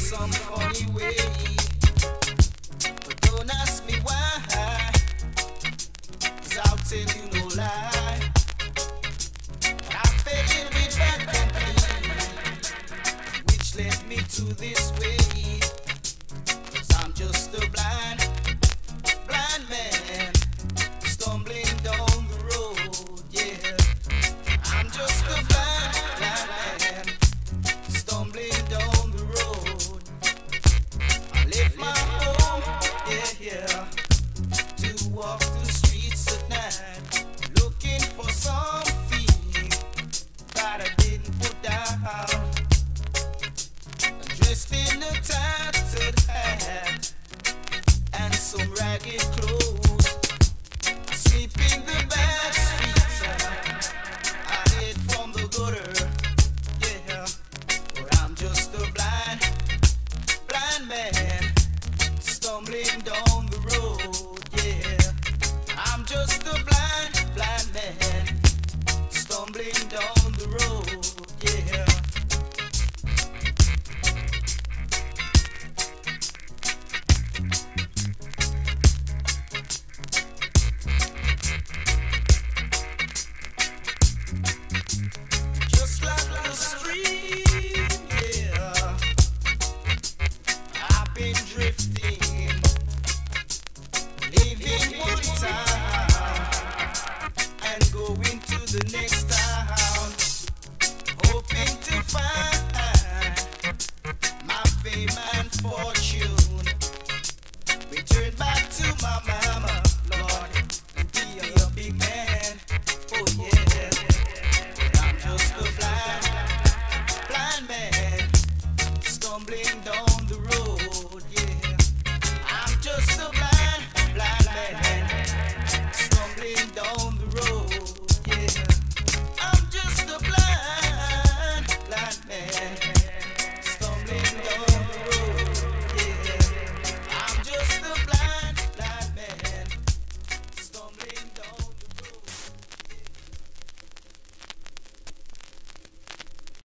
some funny way. But don't ask me why, 'cause I'll tell you no lie. I fell in with bad company, which led me to this way. 'Cause I'm just a blind man, stumbling down the road, yeah. I'm just a blind man, stumbling down the road. I left my home, yeah, to walk the streets at night, looking for something that I didn't put down. Dressed in a tattered hat and some ragged clothes, sleep in the back streets. I hid from the gutter, yeah. But I'm just a blind man, stumbling down the road, yeah. I'm just a blind man, stumbling down the road, yeah. Just like the stream, yeah. I've been drifting, leaving one town and going to the next town, hoping to find my fame and fortune. Return back to my mama, Lord, and be a big man. Oh yeah, I'm just a blind man, stumbling down